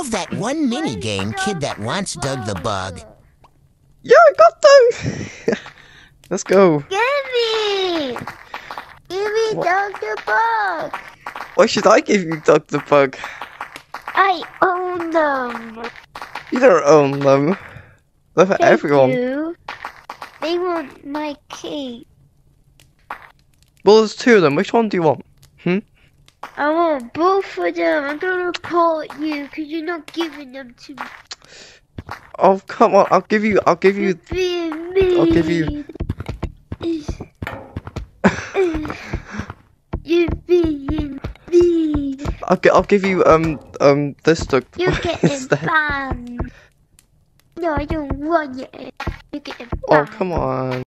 Solve that one mini-game Kid That Once Dug the Bug. Yeah, I got them! Let's go. Give me Dug the Bug. Why should I give you Dug the Bug? I own them. You don't own them. They're for everyone. Do. They want my key. Well, there's two of them. Which one do you want? I want both of them. I'm gonna report you because you're not giving them to me. Oh, come on. I'll give you. You're being mean. I'll give you. You're being mean. I'll give you, this Dug the You're Bug getting instead. banned. No, I don't want it. You're getting banned. Oh, come on.